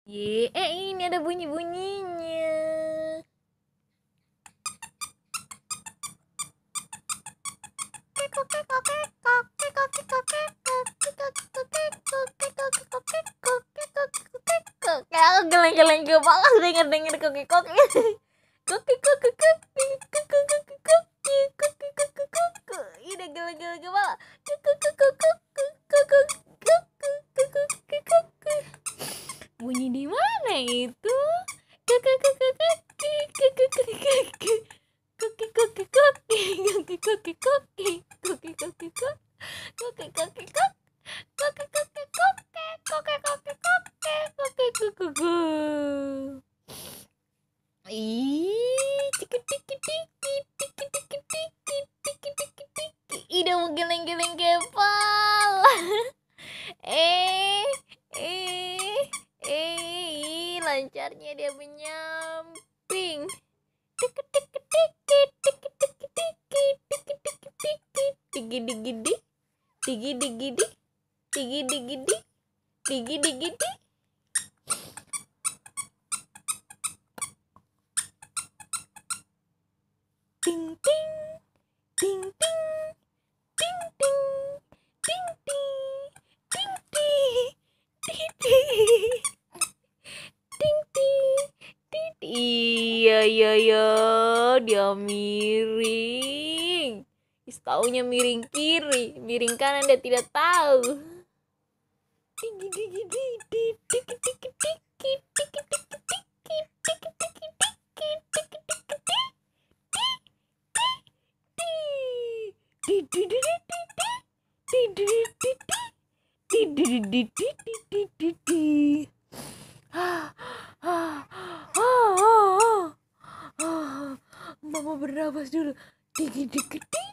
Ini ada bunyi-bunyinya. Kayak geleng-geleng kepala denger koki koki. Koki koki koki koki koki koki koki koki koki. Ini geleng-geleng kepala. Koki koki koki koki koki koki. Bunyi di mana itu? Koki koki koki koki koki koki. Koki koki koki koki koki koki koki koki koki koki koki koki koki koki koki koki koki koki koki. Tiki tiki tiki tiki tiki tiki tiki tiki tiki. Ida mau geleng-geleng kepala. Lancarnya dia menyamping. Tiki tiki tiki tiki tiki tiki tiki tiki tiki. Tigi digi di. Tigi digi di. Tigi digi di. Tigi digi di. Ting ting. Ting ting. Ting ting. Ting ting. Ting ting. Ting ting. Ting ting. Ting ting. Iya, dia miring. Taunya miring kiri, miring kanan dia tidak tahu. Tigi digi di tiki tiki tiki tiki tiki tiki tiki tiki tiki tiki tiki tiki. Mama bernafas dulu. Tiki tiki tiki.